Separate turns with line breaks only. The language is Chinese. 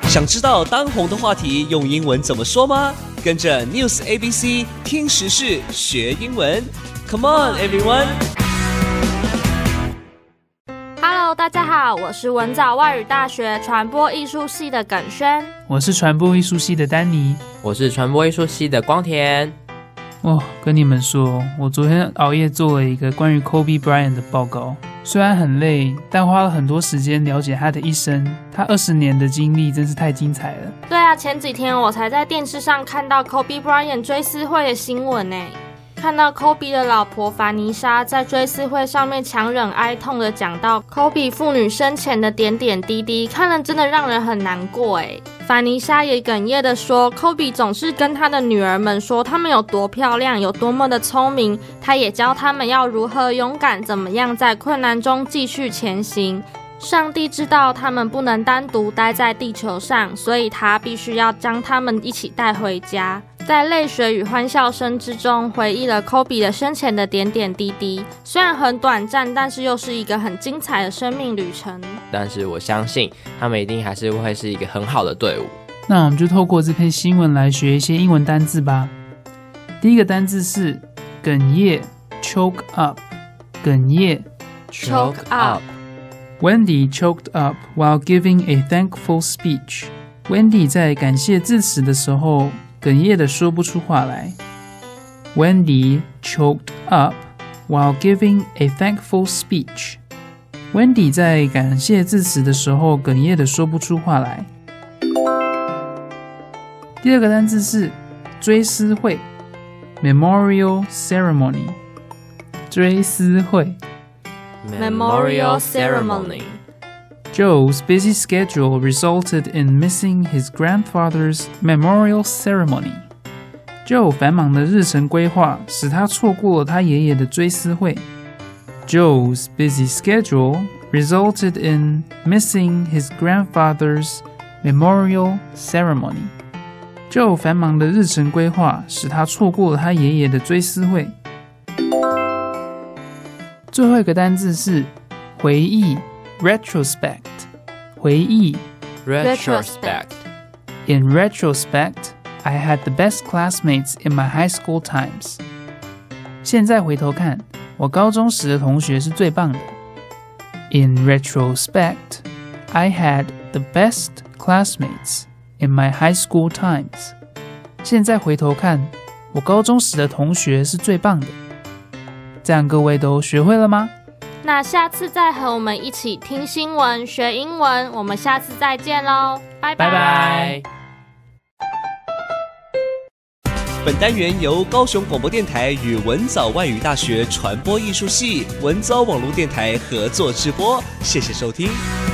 想知道当红的话题用英文怎么说吗？跟着 News ABC 听时事学英文 ，Come on everyone！Hello，
大家好，我是文藻外语大学传播艺术系的耿轩，
我是传播艺术系的丹尼，
我是传播艺术系的光田。
跟你们说，我昨天熬夜做了一个关于 Kobe Bryant 的报告，虽然很累，但花了很多时间了解他的一生。他20年的经历真是太精彩了。
对啊，前几天我才在电视上看到 Kobe Bryant 追思会的新闻耶。看到 Kobe 的老婆凡妮莎在追思会上面强忍哀痛的讲到 Kobe 父女生前的点点滴滴，看了真的让人很难过耶。凡妮莎也哽咽的说 Kobe 总是跟他的女儿们说她们有多漂亮，有多么的聪明，他也教他们要如何勇敢，怎么样在困难中继续前行。上帝知道他们不能单独待在地球上，所以他必须要将他们一起带回家。在泪水与欢笑声之中，回忆了 Kobe 的生前的点点滴滴。虽然很短暂，但是又是一个很精彩的生命旅程。
但是我相信他们一定还是会是一个很好的队伍。
那我们就透过这篇新闻来学一些英文单字吧。第一个单字是哽咽 choke up， 哽咽
choke up。Wendy
choked up while giving a thankful speech. Wendy 在感谢致辞的时候哽咽的说不出话来。Wendy choked up while giving a thankful speech. Wendy 在感谢致辞的时候哽咽的说不出话来。第二个单字是追思会 Memorial Ceremony. 追思会
Memorial Ceremony.
Joe's busy schedule resulted in missing his grandfather's memorial ceremony. Joe 繁忙的日程规划使他错过了他爷爷的追思会。Joe's busy schedule resulted in missing his grandfather's memorial ceremony. Joe 繁忙的日程规划使他错过了他爷爷的追思会。最后一个单字是回忆 retrospect， 回忆
retrospect。
In retrospect, I had the best classmates in my high school times. 现在回头看，我高中时的同学是最棒的。In retrospect, I had the best classmates in my high school times. 现在回头看，我高中时的同学是最棒的。这样各位都学会了吗？
那下次再和我们一起听新闻学英文，我们下次再见咯，拜拜。
本单元由高雄广播电台与文藻外语大学传播艺术系文藻网络电台合作直播，谢谢收听。